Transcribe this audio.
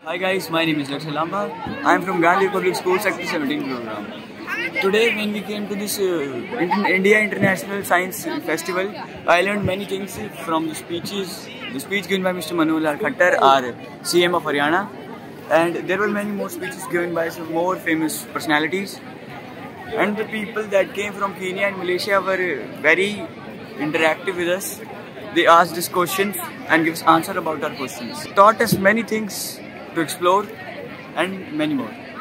Hi guys, my name is Lakshya Lamba. I am from Gandhi Public School Sector 17 program. Today when we came to this India International Science Festival, I learned many things from the speeches. The speech given by Mr. Manohar Lal Khattar, our CM of Haryana, and there were many more speeches given by some more famous personalities. And the people that came from Kenya and Malaysia were very interactive with us. They asked us questions and gave us answer about our questions. Taught us many things to explore and many more.